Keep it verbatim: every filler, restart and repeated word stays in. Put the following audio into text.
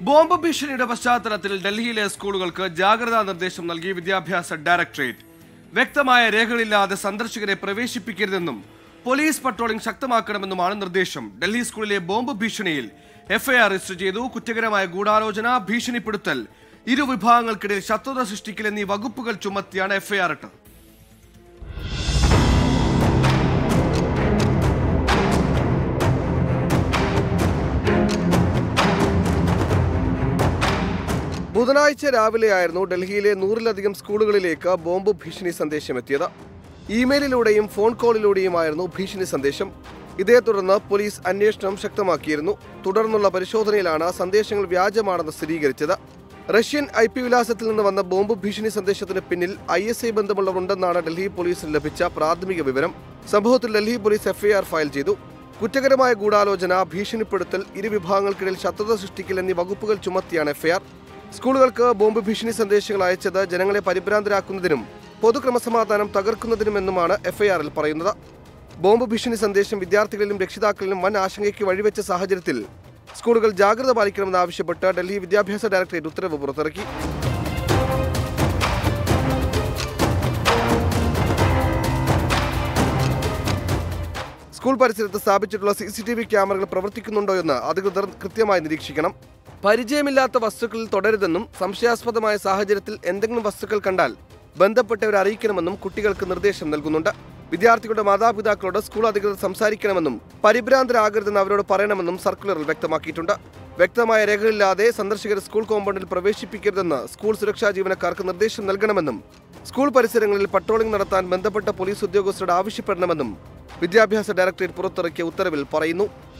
Bomb ഭീഷണിയുടെ പശ്ചാത്തലത്തിൽ ഡൽഹിയിലെ സ്കൂളുകൾക്ക് ജാഗ്രതാ നിർദ്ദേശം നൽകി വിദ്യാഭ്യാസ ഡയറക്ടറേറ്റ്. വ്യക്തമായ രേഖകളില്ലാതെ സന്ദർശകരെ പ്രവേശിപ്പിക്കരുതെന്നും പോലീസ് പട്രോളിംഗ് ശക്തമാക്കണമെന്നുമാണ് നിർദ്ദേശം. ഡൽഹി സ്കൂളിലെ ബോംബ് ഭീഷണിയിൽ എഫ്ഐആർ രജിസ്റ്റർ ചെയ്തു. കുറ്റകരമായ ഗൂഢാലോചന, ഭീഷണിപ്പെടുത്തൽ, ഇരുവിഭാഗങ്ങൾക്കിടയിൽ ശത്രുത സൃഷ്ടിക്കൽ എന്നീ വകുപ്പുകൾ ചുമത്തിയാണ് എഫ്ഐആർ ഇട്ടത്. ബുധനാഴ്ച രാവിലെയായിരുന്നു ഡൽഹിയിലെ നൂറിലധികം സ്കൂളുകളിലേക്ക് ബോംബ് ഭീഷണി സന്ദേശം എത്തിയത്. ഇമെയിലിലൂടെയും ഫോൺ കോളിലൂടെയുമായിരുന്നു ഭീഷണി സന്ദേശം. ഇതേ തുടർന്ന് പോലീസ് അന്വേഷണം ശക്തമാക്കിയിരുന്നു. തുടർന്നുള്ള പരിശോധനയിലാണ് സന്ദേശങ്ങൾ വ്യാജമാണെന്ന് സ്ഥിരീകരിച്ചത്. റഷ്യൻ ഐ പി വിലാസത്തിൽ നിന്ന് വന്ന ബോംബ് ഭീഷണി സന്ദേശത്തിന് പിന്നിൽ ഐ എസ് ഐ ബന്ധമുള്ളവരുണ്ടെന്നാണ് ഡൽഹി പോലീസിന് ലഭിച്ച പ്രാഥമിക വിവരം. സംഭവത്തിൽ ഡൽഹി പോലീസ് എഫ്ഐആർ ഫയൽ ചെയ്തു. കുറ്റകരമായ ഗൂഢാലോചന, ഭീഷണിപ്പെടുത്തൽ, ഇരുവിഭാഗങ്ങൾക്കിടയിൽ ശത്രുത സൃഷ്ടിക്കൽ എന്നീ വകുപ്പുകൾ ചുമത്തിയാണ് എഫ്ഐആർ. സ്കൂളുകൾക്ക് ബോംബ് ഭീഷണി സന്ദേശങ്ങൾ അയച്ചത് ജനങ്ങളെ പരിഭ്രാന്തരാക്കുന്നതിനും പൊതുക്രമസമാധാനം തകർക്കുന്നതിനുമെന്നുമാണ് എഫ്ഐആറിൽ പറയുന്നത്. ബോംബ് ഭീഷണി സന്ദേശം വിദ്യാർത്ഥികളിലും രക്ഷിതാക്കളിലും വൻ ആശങ്കയ്ക്ക് വഴിവെച്ച സാഹചര്യത്തിൽ സ്കൂളുകൾ ജാഗ്രത പാലിക്കണമെന്നാവശ്യപ്പെട്ട് ഡൽഹി വിദ്യാഭ്യാസ ഡയറക്ടറേറ്റ് ഉത്തരവ് പുറത്തിറക്കി. സ്കൂൾ പരിസരത്ത് സ്ഥാപിച്ചിട്ടുള്ള സി സി ടി വി ക്യാമറകൾ പ്രവർത്തിക്കുന്നുണ്ടോ എന്ന് അധികൃതർ കൃത്യമായി നിരീക്ഷിക്കണം. പരിചയമില്ലാത്ത വസ്തുക്കളിൽ തുടരുതെന്നും സംശയാസ്പദമായ സാഹചര്യത്തിൽ എന്തെങ്കിലും വസ്തുക്കൾ കണ്ടാൽ ബന്ധപ്പെട്ടവരെ അറിയിക്കണമെന്നും കുട്ടികൾക്ക് നിർദ്ദേശം നൽകുന്നുണ്ട്. വിദ്യാർത്ഥികളുടെ മാതാപിതാക്കളോട് സ്കൂൾ അധികൃതർ സംസാരിക്കണമെന്നും പരിഭ്രാന്തരാകരുതെന്ന് അവരോട് പറയണമെന്നും സർക്കുലറിൽ വ്യക്തമാക്കിയിട്ടുണ്ട്. വ്യക്തമായ രേഖകളില്ലാതെ സന്ദർശകരെ സ്കൂൾ കോമ്പൗണ്ടിൽ പ്രവേശിപ്പിക്കരുതെന്ന് സ്കൂൾ സുരക്ഷാ ജീവനക്കാർക്ക് നിർദ്ദേശം നൽകണമെന്നും സ്കൂൾ പരിസരങ്ങളിൽ പട്രോളിംഗ് നടത്താൻ ബന്ധപ്പെട്ട പോലീസ് ഉദ്യോഗസ്ഥരോട് ആവശ്യപ്പെടണമെന്നും വിദ്യാഭ്യാസ ഡയറക്ടറേറ്റ് പുറത്തിറക്കിയ ഉത്തരവിൽ പറയുന്നു.